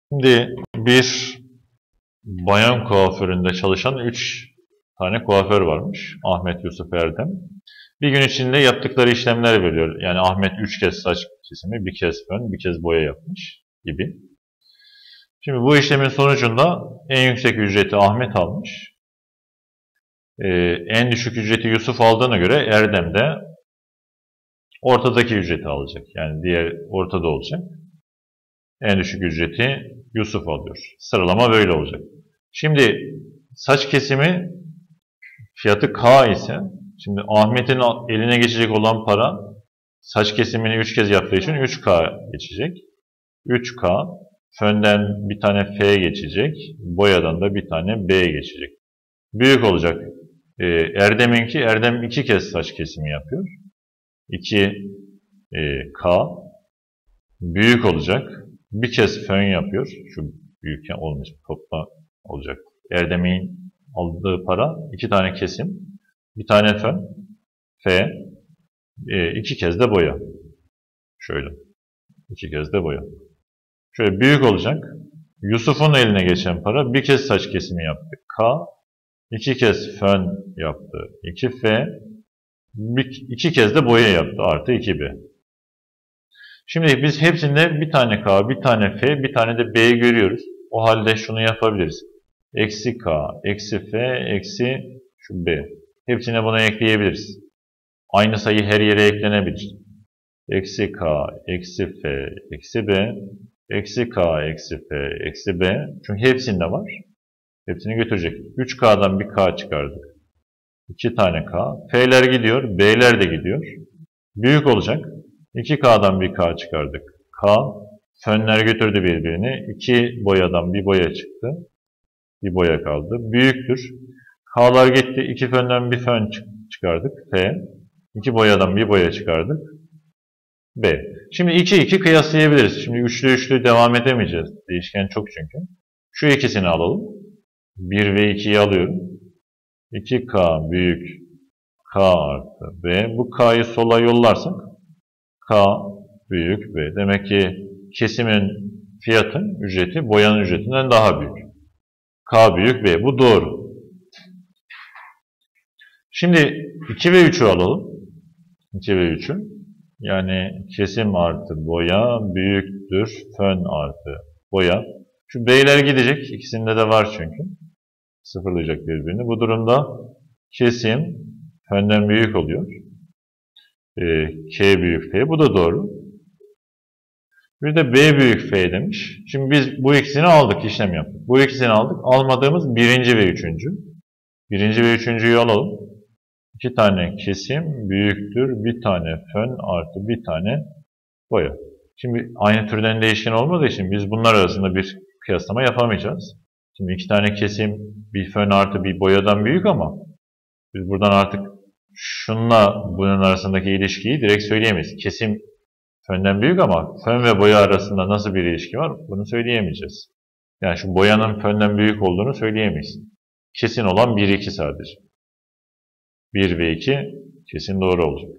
Şimdi bir bayan kuaföründe çalışan 3 tane kuaför varmış. Ahmet, Yusuf, Erdem. Bir gün içinde yaptıkları işlemler veriyor. Yani Ahmet 3 kez saç kesimi, bir kez fön, bir kez boya yapmış gibi. Şimdi bu işlemin sonucunda en yüksek ücreti Ahmet almış. En düşük ücreti Yusuf aldığına göre Erdem de ortadaki ücreti alacak. Yani diğer ortada olacak. En düşük ücreti Yusuf alıyor. Sıralama böyle olacak. Şimdi saç kesimi fiyatı K ise, şimdi Ahmet'in eline geçecek olan para saç kesimini 3 kez yaptığı için 3K geçecek. 3K, fönden bir tane F geçecek, boyadan da bir tane B geçecek. Büyük olacak. Erdem'inki, Erdem 2 kez saç kesimi yapıyor. 2K büyük olacak. Bir kez fön yapıyor. Şu büyük olmuş, topla olacak. Erdem'in aldığı para 2 tane kesim, bir tane fön, F, 2 kez de boya. Şöyle. 2 kez de boya. Şöyle büyük olacak. Yusuf'un eline geçen para bir kez saç kesimi yaptı. K, 2 kez fön yaptı. 2F, 2 kez de boya yaptı. Artı 2B. Şimdi biz hepsinde bir tane K, bir tane F, bir tane de B görüyoruz. O halde şunu yapabiliriz. Eksi K, eksi F, eksi şu B. Hepsine bunu ekleyebiliriz. Aynı sayı her yere eklenebilir. Eksi K, eksi F, eksi B, eksi K, eksi F, eksi B. Çünkü hepsinde var. Hepsini götürecek. 3K'dan bir K çıkardık. 2 tane K. F'ler gidiyor, B'ler de gidiyor. Büyük olacak. 2K'dan bir K çıkardık. K, fönler götürdü birbirini. 2 boyadan bir boya çıktı. Bir boya kaldı. Büyüktür. K'lar gitti. 2 fönden bir fön çıkardık. F. 2 boyadan bir boya çıkardık. B. Şimdi 2 kıyaslayabiliriz. Şimdi üçlü devam edemeyeceğiz. Değişken çok çünkü. Şu ikisini alalım. 1 ve 2'yi alıyorum. 2K büyük K artı B. Bu K'yı sola yollarsak K büyük B. Demek ki kesimin fiyatı, ücreti boyanın ücretinden daha büyük. K büyük B. Bu doğru. Şimdi 2 ve 3'ü alalım. 2 ve 3'ü. Yani kesim artı boya büyüktür fön artı boya. Şu B'ler gidecek. İkisinde de var çünkü. Sıfırlayacak birbirini. Bu durumda kesim fönden büyük oluyor. K büyük F. Bu da doğru. Bir de B büyük F demiş. Şimdi biz bu ikisini aldık, işlem yaptık. Bu ikisini aldık. Almadığımız birinci ve üçüncü. Birinci ve üçüncüyü alalım. 2 tane kesim büyüktür. Bir tane fön artı bir tane boya. Şimdi aynı türden değişken olmadığı için biz bunlar arasında bir kıyaslama yapamayacağız. Şimdi 2 tane kesim bir fön artı bir boyadan büyük ama biz buradan artık şunla bunun arasındaki ilişkiyi direkt söyleyemeyiz. Kesim fönden büyük ama fön ve boya arasında nasıl bir ilişki var bunu söyleyemeyeceğiz. Yani şu boyanın fönden büyük olduğunu söyleyemeyiz. Kesin olan 1-2 sadece. 1 ve 2 kesin doğru olacak.